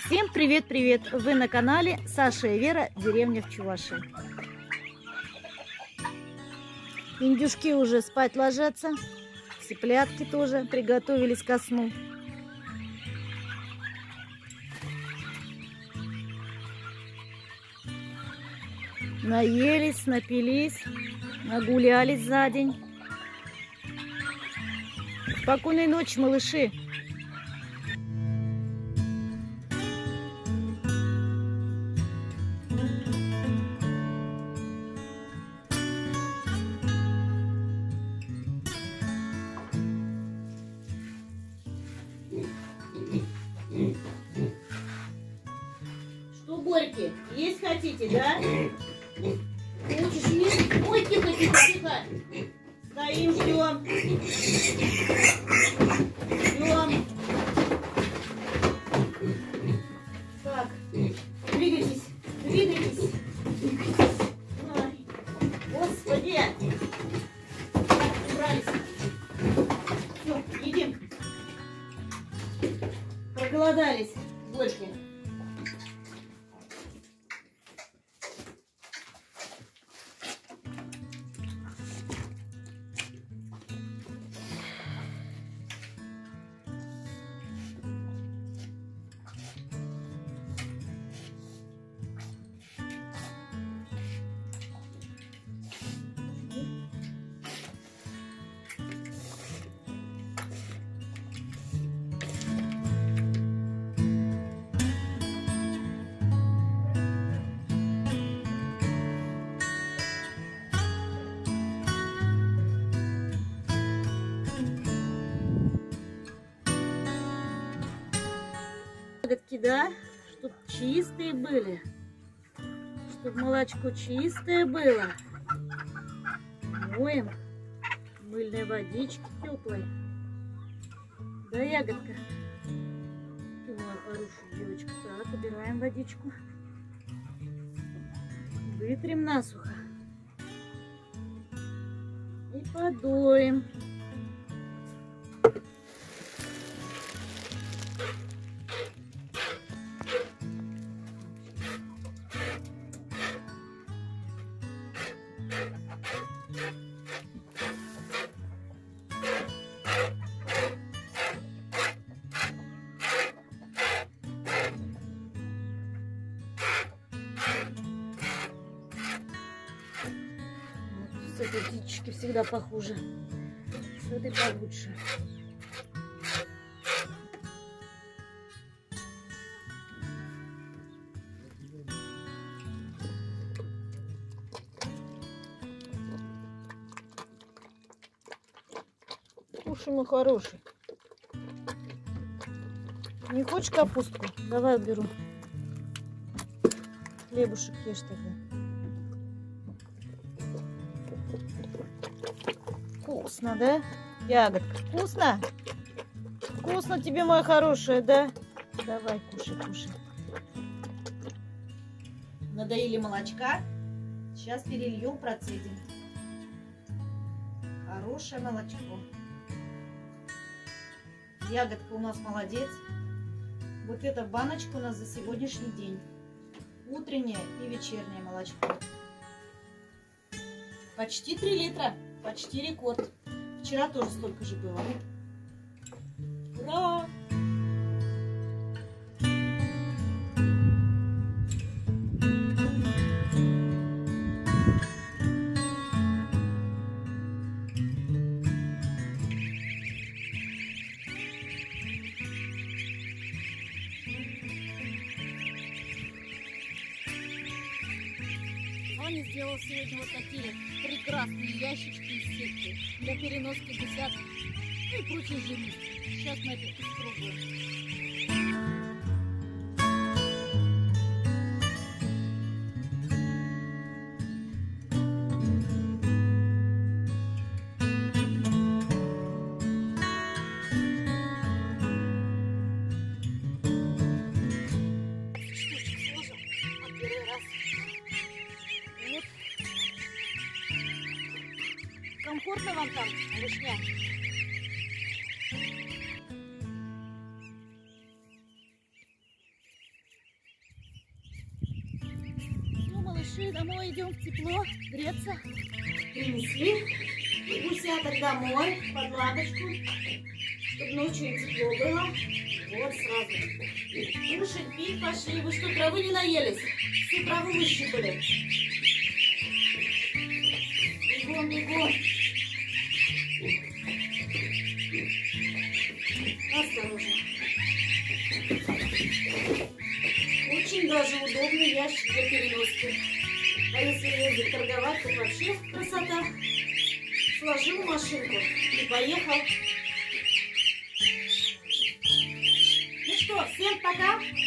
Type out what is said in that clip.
Всем привет-привет! Вы на канале Саша и Вера, деревня в Чувашии. Индюшки уже спать ложатся, цыплятки тоже приготовились ко сну. Наелись, напились, нагулялись за день. Спокойной ночи, малыши! Что, Борьки, есть хотите, да? Хочешь есть? Ой, тихо, тихо, тихо. Стоим, ждем. Ждем. Так, двигайтесь, двигайтесь. Ой, Господи. Так, убрались. Все, едим. Проголодались, Борьки. Ягодки, да, чтоб чистые были, чтоб молочко чистое было. Моем мыльной водички теплой. Да, ягодка? Ты моя хорошая девочка. Так, убираем водичку. Вытрем насухо. И подоем. С этой птички всегда похуже, с этой получше. Кушай, мой хороший. Не хочешь капустку? Давай уберу. Хлебушек ешь тогда. Вкусно, да? Ягодка, вкусно? Вкусно тебе, моя хорошая, да? Давай, кушай, кушай. Надоели молочка. Сейчас перельем, процедим. Хорошее молочко. Ягодка у нас молодец. Вот эта баночка у нас за сегодняшний день. Утреннее и вечернее молочко. Почти 3 литра. Почти рекорд. Вчера тоже столько же было. Ура! Аня сделал сегодня вот такие прекрасные ящички из сетки для переноски десяток и прочей живности. Сейчас мы это испробуем. Комфортно вам там, малышня? Пошли домой, идем в тепло, греться. Принесли гусяток домой, под ладочку, чтобы ночью тепло было. Вот сразу. Кушать, пить пошли. Вы что, травы не наелись? Всю траву выщипали. Бегом, бегом. Осторожно. Очень даже удобный ящик для переноски. А если ездить торговать, то вообще красота. Сложил машинку и поехал. Ну что, всем пока!